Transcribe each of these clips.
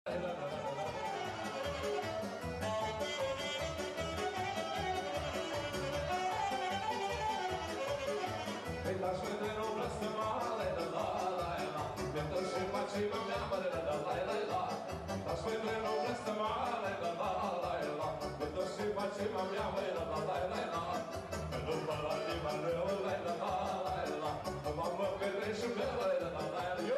Daš vedeno vlasta male, da la la la, vjeto še pači vam ljamare, da la la la. Daš vedeno vlasta male, da la la la, vjeto še pači vam ljamare, da la la. Menu parali mare, la la la, mamma pedrešu bele, da la la la.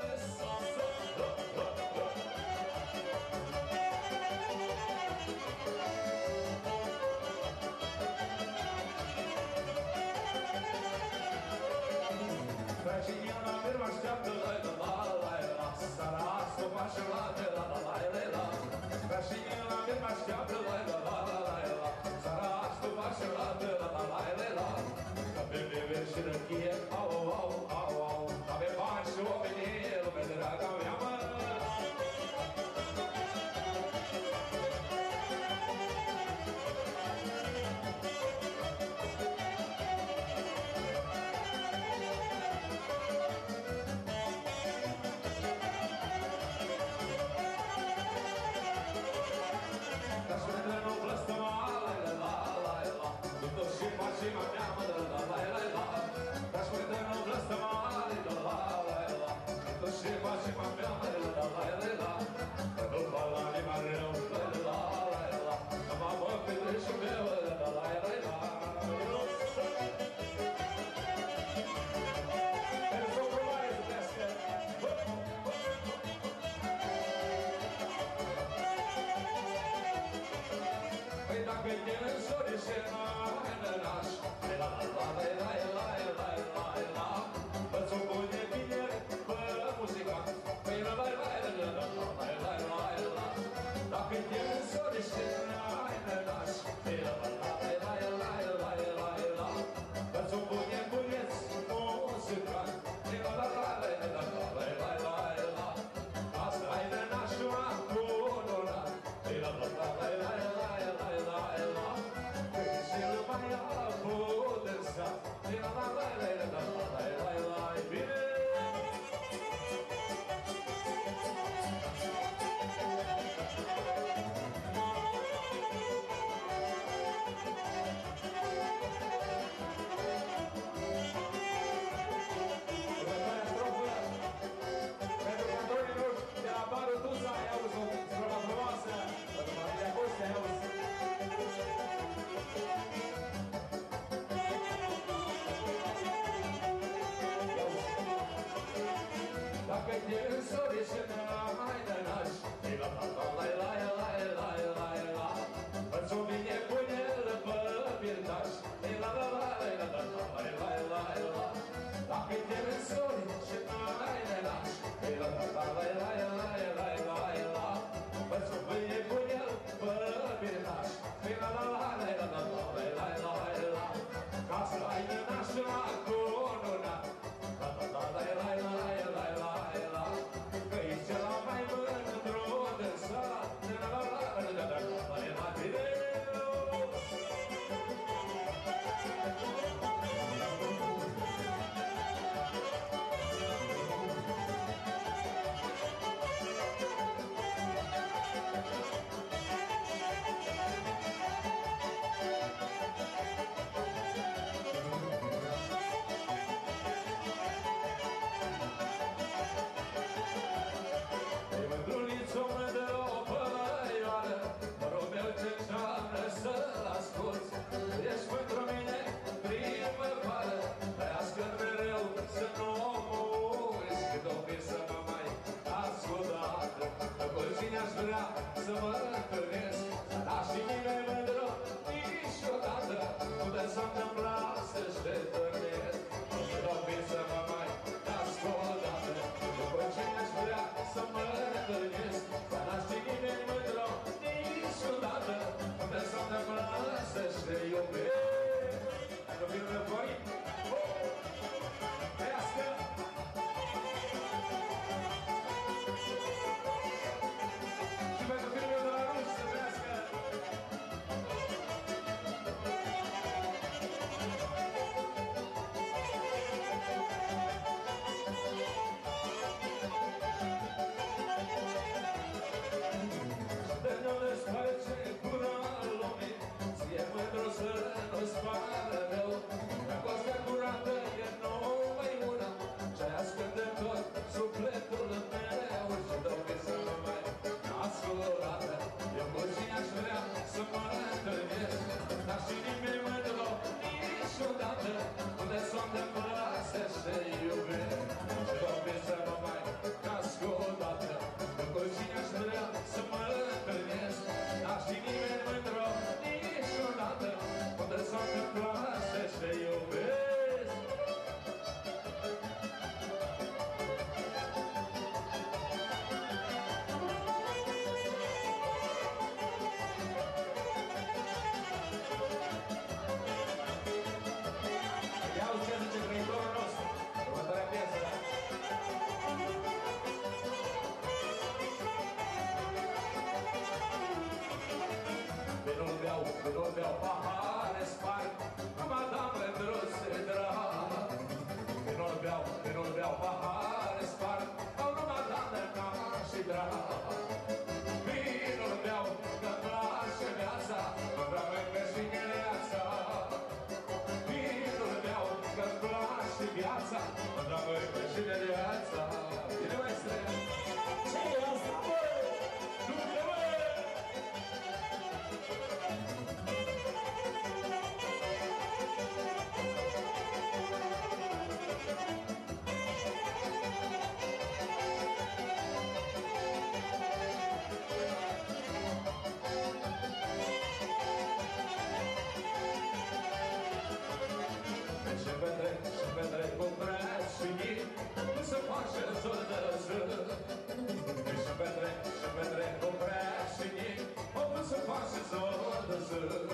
Feșiniana firma așteaptă, la-i-la-la-la-la, Sărasul faci la-te, la-la-la-la-la. Feșiniana firma așteaptă, la-i-la-la-la-la, Sărasul faci la-te, la-la-la-la-la. Avem bebe și răchie, au, au, au, au, avem bani și omenie, lume draga mea, mă. Facem a mea, mă, la la la la. Dați vedeno vlasta mare, la la la la. Tot ce facem a mea, mă, la la la la. După la lima rău, la la la la. Mă petrești meu, la la la la. Păi dacă te însori și n-aș, la la la la la la la la. Fă-ți o bune bine, bă, muzica, păi la la la la la la la la la. Dacă te însori și n-aș, la la la la la la la la. Fă-ți o bune buneț, muzica, la la la la la la la la la. Asta ai de nașul acununat, la la la la la la la la la. Și lumea ia puterea, la la la la la la la la. Bine! Următoarea strofă pentru cantorii noștri de la Barul Tuza, i-auzi o strofă frumoasă, pentru familia Coștea, i-auzi. Dacă te însori și n-ai de naș, la la la la la la la la. Fă-ți o bine bunelă pe pirtaș, la la la la la la la la. Dacă te însori și n-ai de naș, la la la la la la la la. Fă-ți o bine bunelă pe pirtaș, la la la la la la la la. Ca să ai de nașul acununat, la la la la la la la la la. Că-i cel Vinul beau, că-mi place viața, mă vreau încă și gheața. Vinul beau, că-mi place viața, mă vreau încă și gheața. Bine, maestre! Ce-i asta, bă? Du-te, bă! Și petrec cu prețuit, nu se face zor de zi. Și petrec cu prețuit, nu se face zor de zi.